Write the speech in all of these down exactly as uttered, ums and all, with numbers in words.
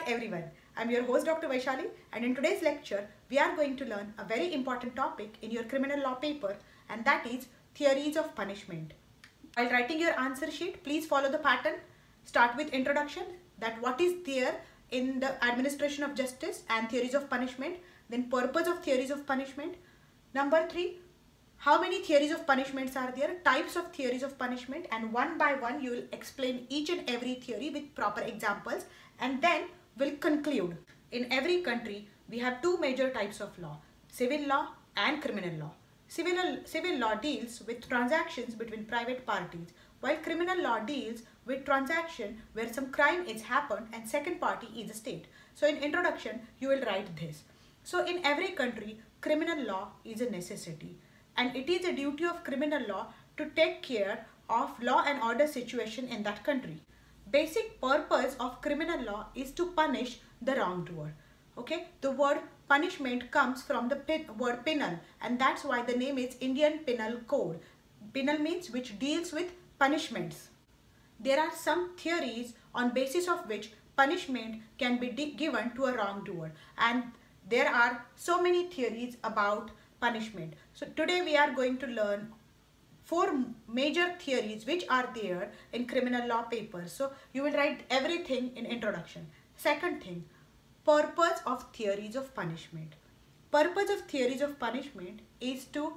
back everyone. I'm your host Doctor Vaishali, and in today's lecture we are going to learn a very important topic in your criminal law paper, and that is theories of punishment. While writing your answer sheet, please follow the pattern. Start with introduction, that what is there in the administration of justice and theories of punishment, then purpose of theories of punishment. Number three, how many theories of punishments are there, types of theories of punishment, and one by one you will explain each and every theory with proper examples, and then we'll conclude. In every country we have two major types of law, civil law and criminal law. Civil, civil law deals with transactions between private parties, while criminal law deals with transaction where some crime is happened and second party is a state. So in introduction you will write this. So in every country criminal law is a necessity, and it is a duty of criminal law to take care of law and order situation in that country. Basic purpose of criminal law is to punish the wrongdoer. Okay, the word punishment comes from the pin, word penal, and that's why the name is Indian Penal Code. Penal means which deals with punishments. There are some theories on basis of which punishment can be given to a wrongdoer, and there are so many theories about punishment. So today we are going to learn four major theories which are there in criminal law papers. So you will write everything in introduction. Second thing, purpose of theories of punishment. Purpose of theories of punishment is to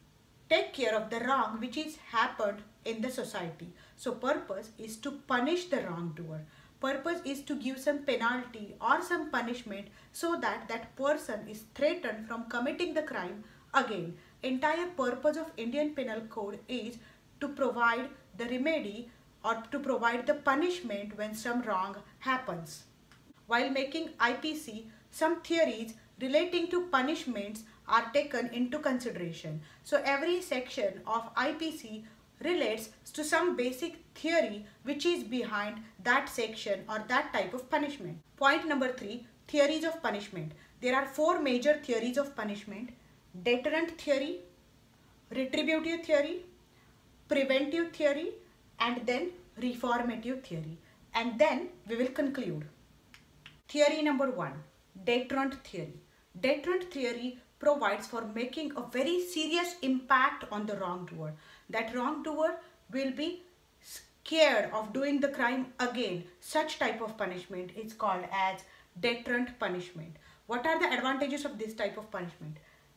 take care of the wrong which is happened in the society. So purpose is to punish the wrongdoer. Purpose is to give some penalty or some punishment so that that person is threatened from committing the crime again. Entire purpose of Indian Penal Code is to provide the remedy or to provide the punishment when some wrong happens. While making I P C, some theories relating to punishments are taken into consideration. So every section of I P C relates to some basic theory which is behind that section or that type of punishment. Point number three, theories of punishment. There are four major theories of punishment: deterrent theory, retributive theory, preventive theory, and then reformative theory. And then we will conclude. Theory number one, deterrent theory. Deterrent theory provides for making a very serious impact on the wrongdoer. That wrongdoer will be scared of doing the crime again. Such type of punishment is called as deterrent punishment. What are the advantages of this type of punishment?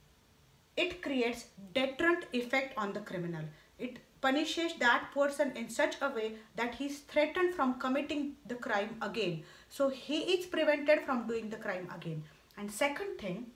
It creates deterrent effect on the criminal. It punishes that person in such a way that he is threatened from committing the crime again. So he is prevented from doing the crime again. And second thing,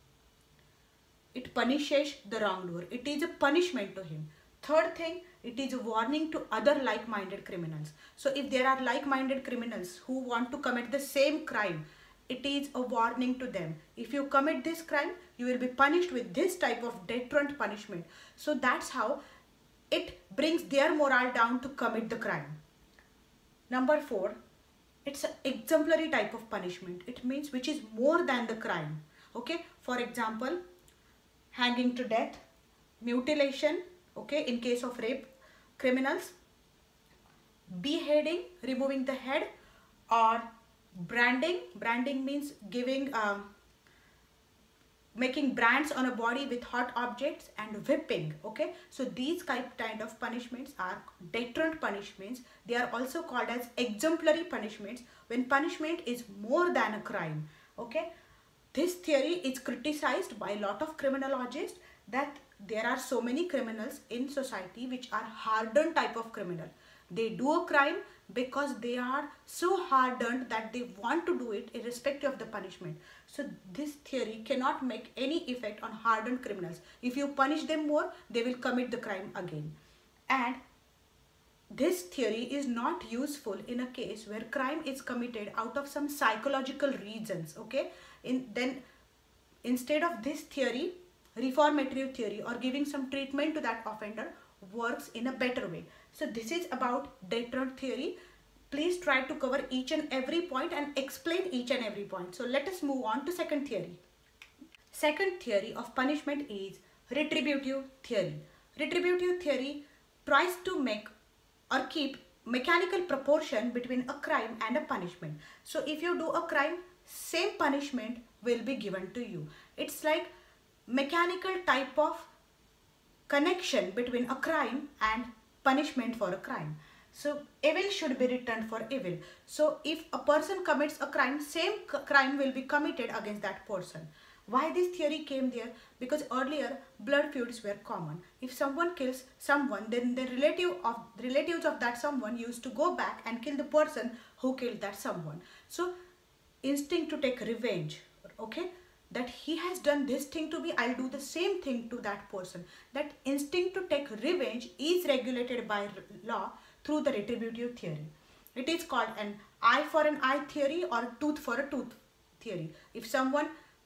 it punishes the wrongdoer. It is a punishment to him. Third thing, it is a warning to other like-minded criminals. So if there are like-minded criminals who want to commit the same crime, it is a warning to them. If you commit this crime, you will be punished with this type of deterrent punishment. So that's how it brings their morale down to commit the crime. Number four, it's an exemplary type of punishment. It means which is more than the crime. Okay, for example, hanging to death, mutilation, okay, in case of rape criminals, beheading, removing the head, or branding. Branding means giving um, making brands on a body with hot objects, and whipping. Okay, so these type kind of punishments are deterrent punishments. They are also called as exemplary punishments when punishment is more than a crime. Okay, this theory is criticized by a lot of criminologists that there are so many criminals in society which are hardened type of criminal. They do a crime because they are so hardened that they want to do it irrespective of the punishment. So this theory cannot make any effect on hardened criminals. If you punish them more, they will commit the crime again. And this theory is not useful in a case where crime is committed out of some psychological reasons. Okay, in then instead of this theory, reformative theory or giving some treatment to that offender works in a better way. So this is about deterrent theory. Please try to cover each and every point and explain each and every point. So let us move on to second theory. Second theory of punishment is retributive theory. Retributive theory tries to make or keep mechanical proportion between a crime and a punishment. So if you do a crime, same punishment will be given to you. It's like mechanical type of connection between a crime and punishment for a crime. So evil should be returned for evil. So if a person commits a crime, same crime will be committed against that person. Why this theory came there? Because earlier blood feuds were common. If someone kills someone, then the relative of relatives of that someone used to go back and kill the person who killed that someone. So instinct to take revenge, okay, that he has done this thing to me, I'll do the same thing to that person. That instinct to take revenge is regulated by law through the retributive theory. It is called an eye for an eye theory or tooth for a tooth theory. If someone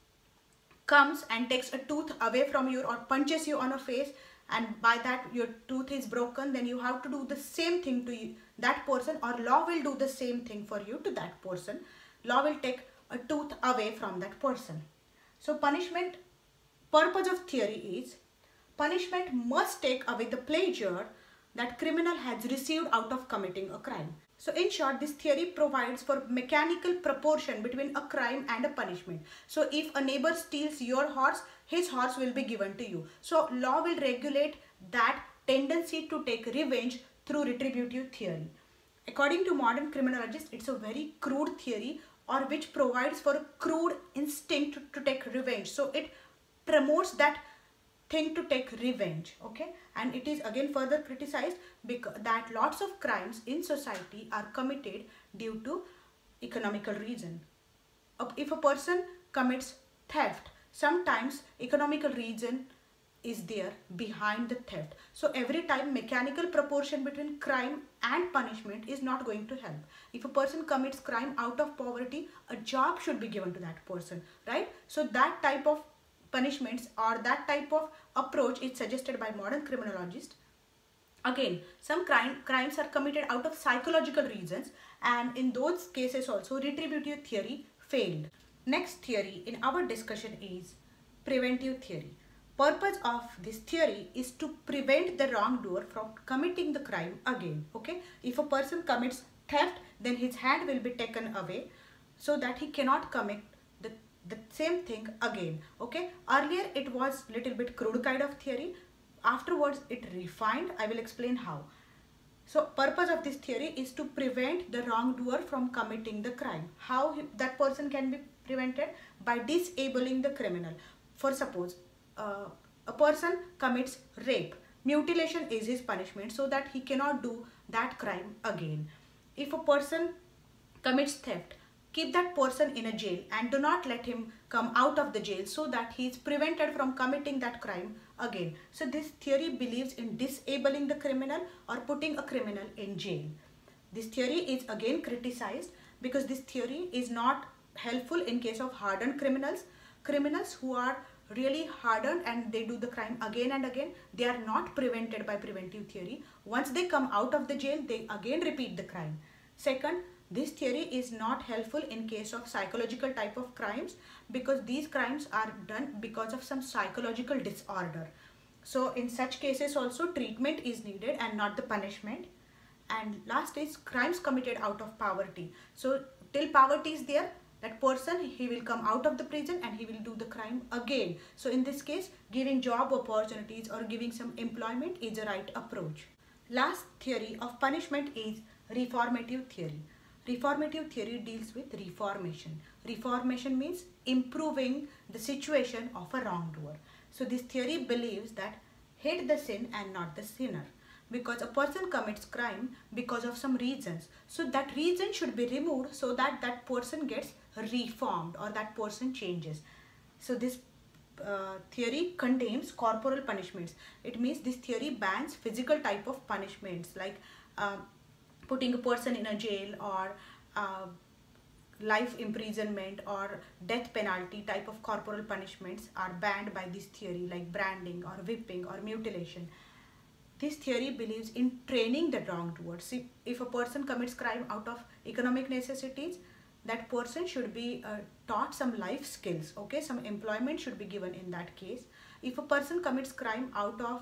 comes and takes a tooth away from you or punches you on a face, and by that your tooth is broken, then you have to do the same thing to you, that person, or law will do the same thing for you to that person. Law will take a tooth away from that person. So punishment, purpose of theory is punishment must take away the pleasure that criminal has received out of committing a crime. So in short, this theory provides for mechanical proportion between a crime and a punishment. So if a neighbor steals your horse, his horse will be given to you. So law will regulate that tendency to take revenge through retributive theory. According to modern criminologists, it's a very crude theory, or which provides for a crude instinct to take revenge. So it promotes that thing to take revenge, okay, and it is again further criticized because that lots of crimes in society are committed due to economical reason. If a person commits theft, sometimes economical reason is there behind the theft. So every time mechanical proportion between crime and punishment is not going to help. If a person commits crime out of poverty, a job should be given to that person, right? So that type of punishments or that type of approach is suggested by modern criminologists. Again, some crime, crimes are committed out of psychological reasons, and in those cases also retributive theory failed. Next theory in our discussion is preventive theory. Purpose of this theory is to prevent the wrongdoer from committing the crime again, okay? If a person commits theft, then his hand will be taken away so that he cannot commit the the same thing again, okay? Earlier it was little bit crude kind of theory. Afterwards it refined. I will explain how. So purpose of this theory is to prevent the wrongdoer from committing the crime. How he, that person can be prevented? By disabling the criminal. For suppose uh, a person commits rape, mutilation is his punishment so that he cannot do that crime again. If a person commits theft, keep that person in a jail and do not let him come out of the jail so that he is prevented from committing that crime again. So this theory believes in disabling the criminal or putting a criminal in jail. This theory is again criticized because this theory is not helpful in case of hardened criminals. Criminals who are really hardened and they do the crime again and again, they are not prevented by preventive theory. Once they come out of the jail, they again repeat the crime. Second, this theory is not helpful in case of psychological type of crimes because these crimes are done because of some psychological disorder. So in such cases also treatment is needed and not the punishment. And last is crimes committed out of poverty. So till poverty is there, that person, he will come out of the prison and he will do the crime again. So in this case, giving job opportunities or giving some employment is a right approach. Last theory of punishment is reformative theory. Reformative theory deals with reformation. Reformation means improving the situation of a wrongdoer. So this theory believes that hate the sin and not the sinner, because a person commits crime because of some reasons. So that reason should be removed so that that person gets reformed or that person changes. So this uh, theory contains corporal punishments. It means this theory bans physical type of punishments like uh, putting a person in a jail or uh, life imprisonment or death penalty type of corporal punishments are banned by this theory, like branding or whipping or mutilation. This theory believes in training the wrongdoer. See, if a person commits crime out of economic necessities, that person should be uh, taught some life skills, okay? Some employment should be given in that case. If a person commits crime out of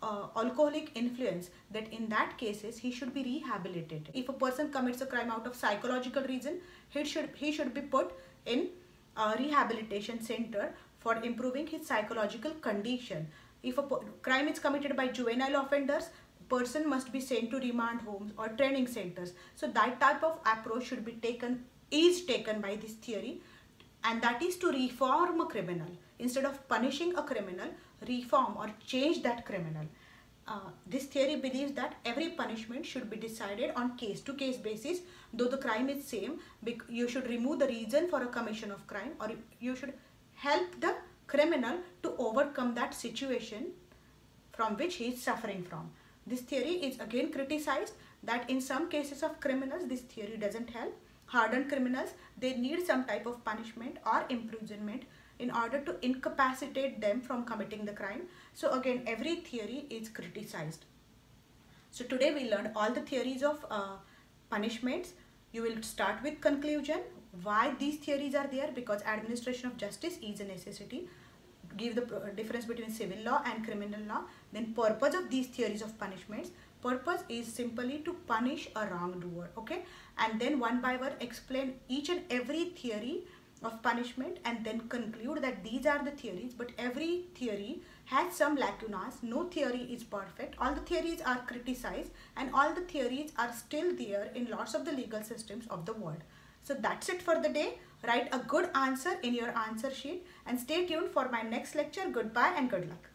uh, alcoholic influence, that in that cases he should be rehabilitated. If a person commits a crime out of psychological reason, he should he should be put in a rehabilitation center for improving his psychological condition. If a crime is committed by juvenile offenders, person must be sent to remand homes or training centers. So that type of approach should be taken, is taken by this theory, and that is to reform a criminal. Instead of punishing a criminal, reform or change that criminal. Uh, this theory believes that every punishment should be decided on case to case basis. Though the crime is same, you should remove the reason for a commission of crime, or you should help the criminal to overcome that situation from which he is suffering from. This theory is again criticized that in some cases of criminals, this theory doesn't help. Hardened criminals, they need some type of punishment or imprisonment in order to incapacitate them from committing the crime. So again, every theory is criticized. So today we learned all the theories of uh, punishments. You will start with conclusion, why these theories are there, because administration of justice is a necessity. Give the difference between civil law and criminal law. Then purpose of these theories of punishments. Purpose is simply to punish a wrongdoer, okay? And then one by one explain each and every theory of punishment, and then conclude that these are the theories, but every theory has some lacunas. No theory is perfect. All the theories are criticized, and all the theories are still there in lots of the legal systems of the world. So that's it for the day. Write a good answer in your answer sheet and stay tuned for my next lecture. Goodbye and good luck.